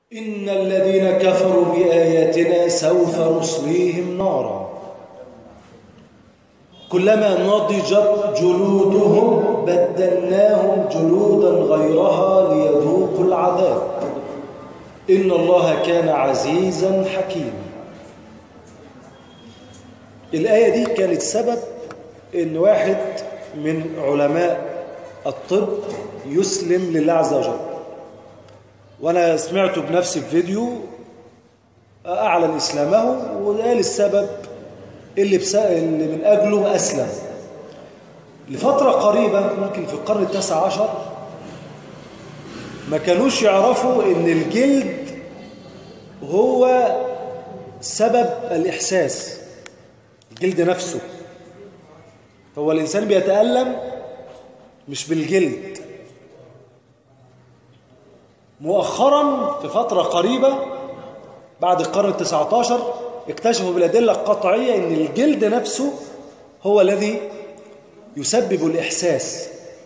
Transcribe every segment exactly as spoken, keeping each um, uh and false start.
إن الذين كفروا بآياتنا سوف نصليهم نارا كلما نضجت جلودهم بدلناهم جلودا غيرها ليذوقوا العذاب إن الله كان عزيزا حكيما. الآية دي كانت سبب إن واحد من علماء الطب يسلم لله عز وجل، وأنا سمعته بنفسي في فيديو أعلن إسلامه وقال السبب اللي, بس... اللي من أجله أسلم. لفترة قريبة ممكن في القرن التاسع عشر ما كانوش يعرفوا إن الجلد هو سبب الإحساس، الجلد نفسه. هو الإنسان بيتألم مش بالجلد. مؤخرا في فترة قريبة بعد القرن التاسع عشر اكتشفوا بالأدلة القطعية إن الجلد نفسه هو الذي يسبب الإحساس.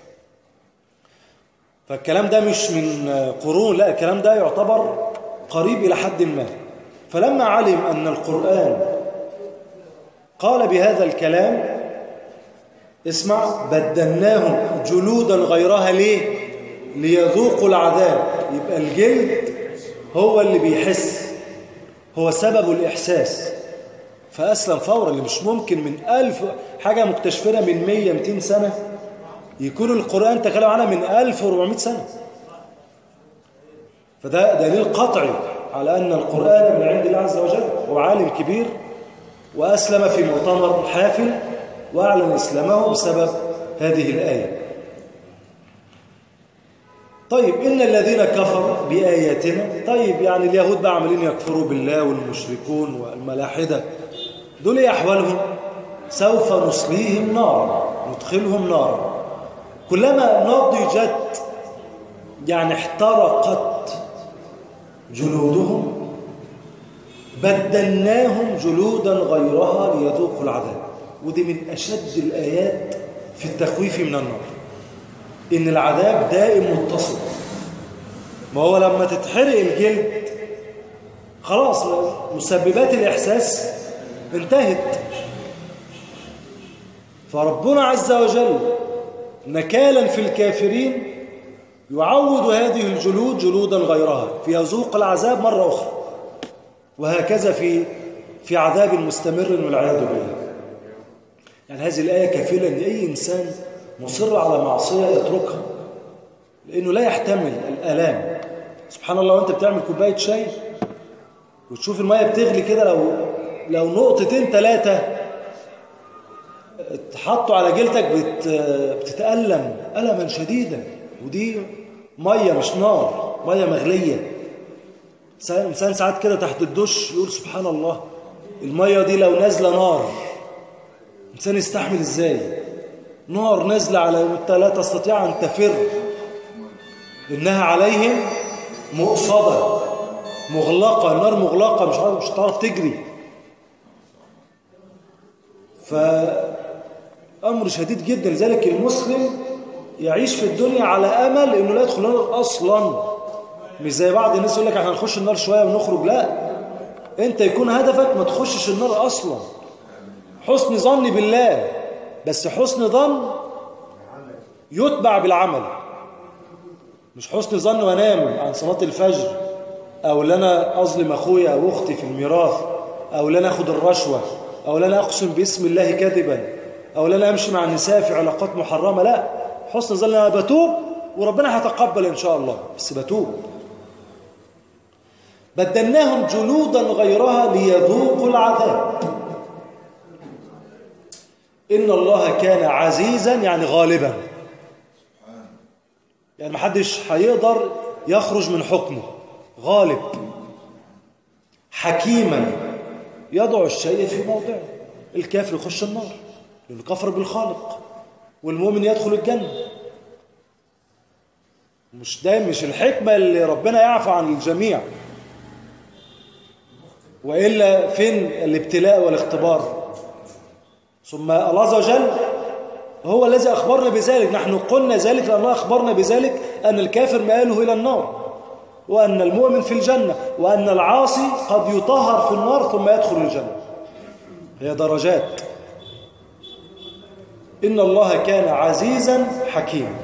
فالكلام ده مش من قرون، لا الكلام ده يعتبر قريب إلى حد ما. فلما علم أن القرآن قال بهذا الكلام، اسمع، بدلناهم جلودا غيرها ليه؟ ليذوقوا العذاب. يبقى الجلد هو اللي بيحس، هو سبب الإحساس. فأسلم فورا. اللي مش ممكن من ألف حاجة مكتشفة من مية مئتين سنة يكون القرآن تكلم عنها من ألف وأربعمائة سنة. فده دليل قطعي على أن القرآن من عند الله عز وجل. هو عالم كبير وأسلم في مؤتمر حافل وأعلن إسلامه بسبب هذه الآية. طيب إن الذين كفروا بآياتنا، طيب يعني اليهود بقى عمالين يكفروا بالله والمشركون والملاحدة، دول ايه أحوالهم؟ سوف نصليهم نارا، ندخلهم نارا كلما نضجت يعني احترقت جلودهم بدلناهم جلودا غيرها ليذوقوا العذاب. ودي من أشد الآيات في التخويف من النار، إن العذاب دائم متصل. ما هو لما تتحرق الجلد خلاص مسببات الإحساس انتهت. فربنا عز وجل نكالا في الكافرين يعود هذه الجلود جلودا غيرها فيذوق العذاب مرة أخرى، وهكذا في في عذاب مستمر والعياذ بالله. يعني هذه الآية كفيلة لأي إنسان مصر على معصية يتركها، لأنه لا يحتمل الآلام. سبحان الله، وأنت بتعمل كوباية شاي وتشوف المية بتغلي كده، لو لو نقطتين ثلاثة تحطوا على جلدك بت بتتألم ألما شديدا، ودي مية مش نار، مية مغلية. إنسان ساعات كده تحت الدش يقول سبحان الله، المية دي لو نازلة نار إنسان يستحمل إزاي؟ نار نازلة على أنت لا تستطيع أن تفر، إنها عليهم مؤصدة مغلقة، النار مغلقة مش مش هتعرف تجري. فأمر شديد جدا. لذلك المسلم يعيش في الدنيا على أمل إنه لا يدخل النار أصلا، مش زي بعض الناس يقول لك احنا هنخش النار شوية ونخرج. لا، أنت يكون هدفك ما تخشش النار أصلا. حسن ظن بالله، بس حسن ظن يتبع بالعمل، مش حسن ظن وانام عن صلاة الفجر، او لنا اظلم اخويا او اختي في الميراث، او لنا اخذ الرشوة، او لنا اقسم باسم الله كذبا، او لنا امشي مع النساء في علاقات محرمة. لا، حسن ظن انا بتوب وربنا هيتقبل ان شاء الله، بس بتوب. بدلناهم جلودا غيرها ليذوقوا العذاب إن الله كان عزيزا يعني غالبا، يعني محدش هيقدر يخرج من حكمه. غالب، حكيما يضع الشيء في موضعه. الكافر يخش النار لأنه كفر بالخالق، والمؤمن يدخل الجنة. مش دايما مش الحكمة اللي ربنا يعفو عن الجميع، وإلا فين الابتلاء والاختبار؟ ثم الله عز وجل هو الذي أخبرنا بذلك. نحن قلنا ذلك لأن الله أخبرنا بذلك أن الكافر مآله إلى النار. وأن المؤمن في الجنة، وأن العاصي قد يطهر في النار ثم يدخل الجنة. هي درجات. إن الله كان عزيزا حكيما.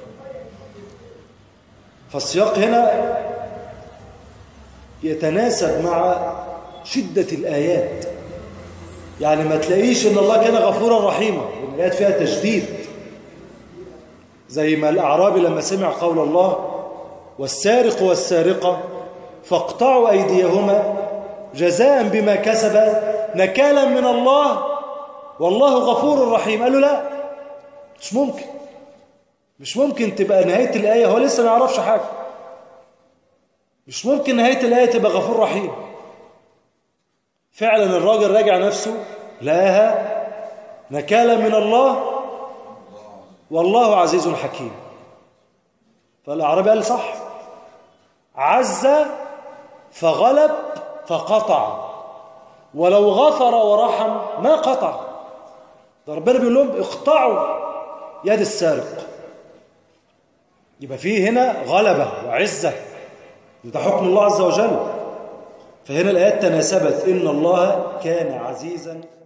فالسياق هنا يتناسب مع شدة الآيات. يعني ما تلاقيش إن الله كان غفورا رحيما، الآيات فيها تشديد، زي ما الأعرابي لما سمع قول الله والسارق والسارقة فاقطعوا أيديهما جزاء بما كسبا نكالا من الله والله غفور رحيم. قال له لا، مش ممكن مش ممكن تبقى نهاية الآية هو لسه ما يعرفش حاجة. مش ممكن نهاية الآية تبقى غفور رحيم. فعلا الراجل راجع نفسه لها نكالا من الله والله عزيز حكيم. فالأعرابي قال صح، عز فغلب فقطع، ولو غفر ورحم ما قطع. ده ربنا بيقول لهم اقطعوا يد السارق. يبقى فيه هنا غلبة وعزة، ده حكم الله عز وجل. فهنا الآيات تناسبت إن الله كان عزيزا